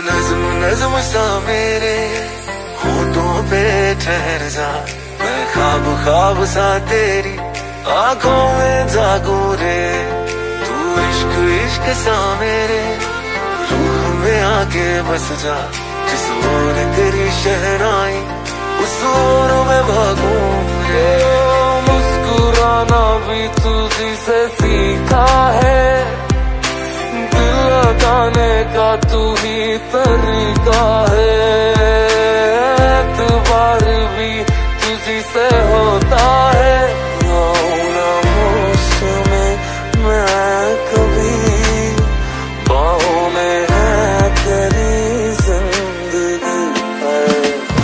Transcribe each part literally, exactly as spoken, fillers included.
नज्म नज्म सा मेरे होठों पे ठहर जा, मैं ख्वाब ख्वाब सा तेरी आंखों में जागूं रे। तू इश्क इश्क सा मेरे रूह में आके बस जा, जिस ओर तेरी शहनाई उस ओर मैं भागूं रे। मुस्कुराना भी तुझी से सीखा है, दिल लगाने का तू ही तरीका है। एतबार भी तुझी से होता है, खामोश में मैं कभी बाहों में है तेरी जिंदगी है।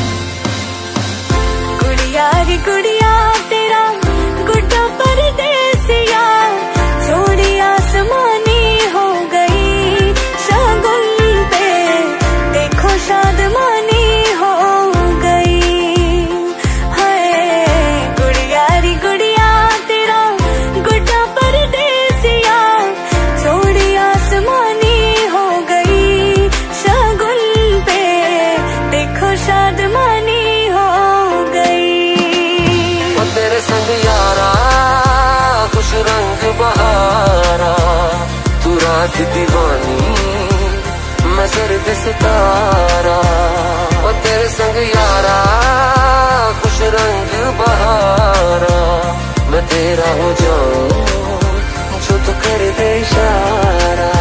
गुड़िया रे गुड़िया तेरा गुड्डा परदेसिया, छोड़ी आसमानी हो गई शगुन पे, देखो शादमानी हो गई है। गुड़िया रे गुड़िया तेरा गुड्डा परदेसिया, छोड़ी आसमानी हो गई शगुन पे, देखो शादमानी हो गई। ओ तेरे संग यारा खुश रंग बहारा, तू रात दीवानी मैं सर्द सितारा। ओ तेरे संग यारा खुश रंग बहारा, मैं तेरा हो जाऊं जो तू कर दे इशारा।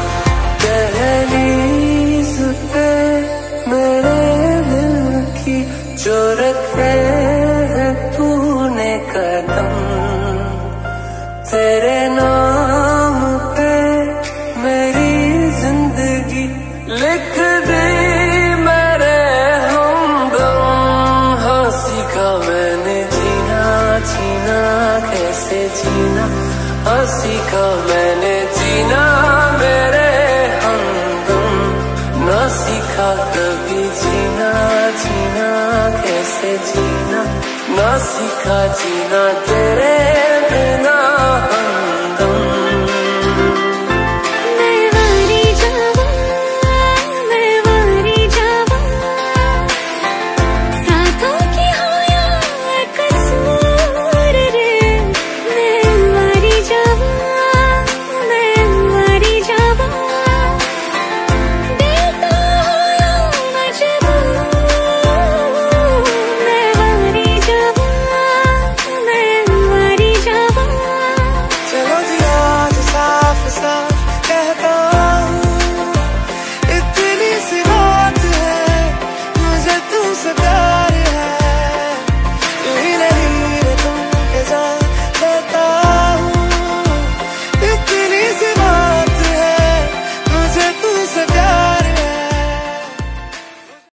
दहलीज पे मेरे दिल की जो रखे है तूने कदम, तेरे नाम पे मेरी जिंदगी लिख दी मेरे हमदम। हाँ सीखा मैंने जीना जीना कैसे जीना, हाँ सीखा मैंने जीना मेरे हमदम। ना सीखा कभी जीना जीना कैसे जीना, ना सीखा जीना तेरे बिना।